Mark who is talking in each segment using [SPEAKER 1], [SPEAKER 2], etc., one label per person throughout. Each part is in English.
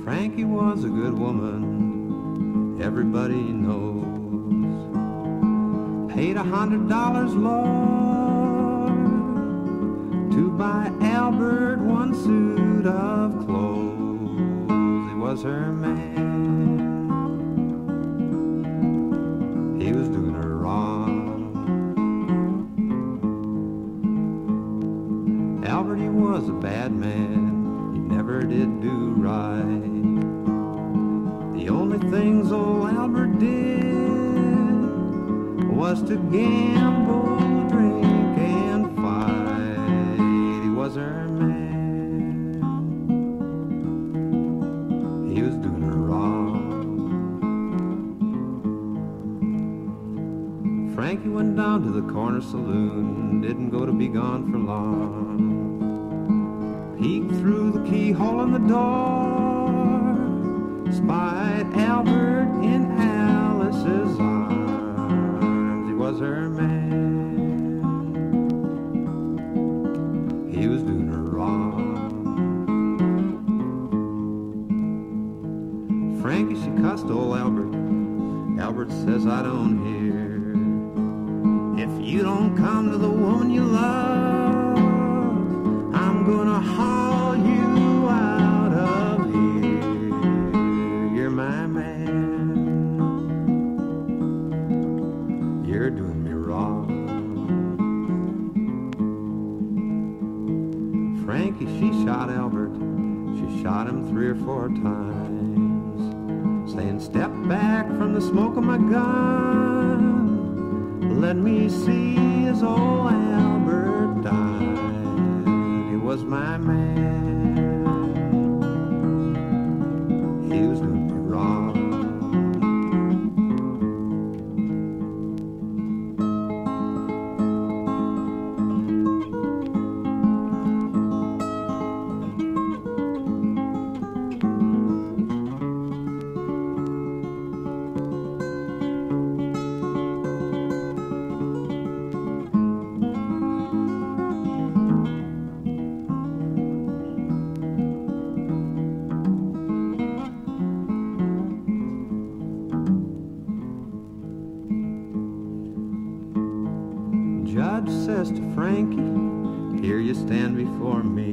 [SPEAKER 1] Frankie was a good woman, everybody knows. Paid $100, Lord, to buy Albert one suit of clothes. He was her man. He was doing her wrong. Albert, he was a bad man. He never did do right. The only things old Albert did was to gamble, drink, and fight. He was her man. He was doing her wrong. Frankie went down to the corner saloon, didn't go to be gone for long. Peeked through the keyhole in the door, spied Albert in Alice's arms. He was her man. He was doing her wrong. Frankie, she cussed old Albert. Albert says, I don't hear. If you don't come to the woman you love, I'm gonna haul you out of here. You're my man. You're doing me wrong. Frankie, she shot Albert. She shot him 3 or 4 times, saying, step back from the smoke of my gun. Let me see as old Albert died. He was my man. He was doing me wrong. Judge says to Frankie, here you stand before me.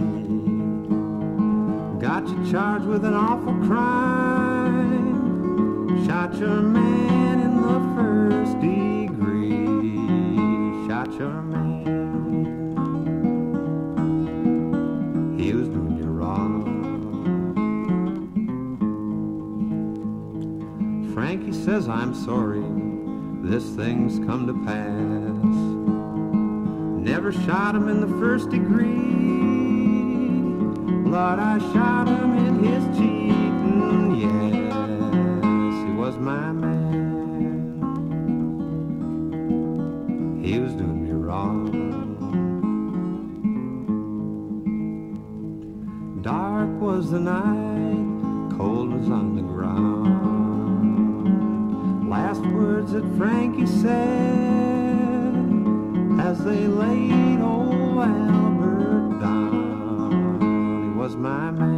[SPEAKER 1] Got you charged with an awful crime. Shot your man in the 1st degree. Shot your man. He was doing you wrong. Frankie says, I'm sorry, this thing's come to pass. Never shot him in the 1st degree. Lord, I shot him in his cheating, yes. He was my man. He was doing me wrong. Dark was the night, cold was on the ground. Last words that Frankie said as they laid old Albert down. He was my man.